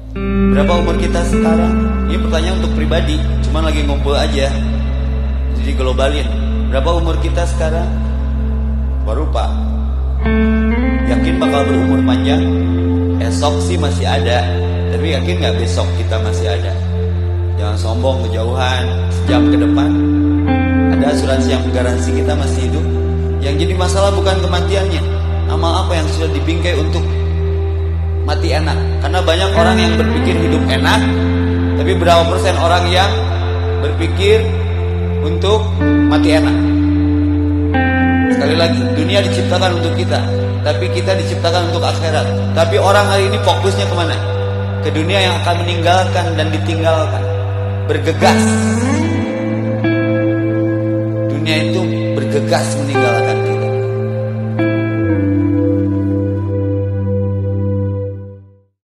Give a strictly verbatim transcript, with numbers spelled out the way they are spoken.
Berapa umur kita sekarang? Ini pertanyaan untuk pribadi, cuman lagi ngumpul aja, jadi globalin. Berapa umur kita sekarang? Baru pak. Yakin bakal berumur panjang? Esok sih masih ada, tapi yakin gak besok kita masih ada? Jangan sombong kejauhan, sejam ke depan ada asuransi yang menggaransi kita masih hidup. Yang jadi masalah bukan kematiannya, amal apa yang sudah dibingkai untuk mati enak. Karena banyak orang yang berpikir hidup enak, tapi berapa persen orang yang berpikir untuk mati enak? Sekali lagi, dunia diciptakan untuk kita, tapi kita diciptakan untuk akhirat. Tapi orang hari ini fokusnya kemana? Ke dunia yang akan meninggalkan dan ditinggalkan. Bergegas. Dunia itu bergegas meninggalkan kita.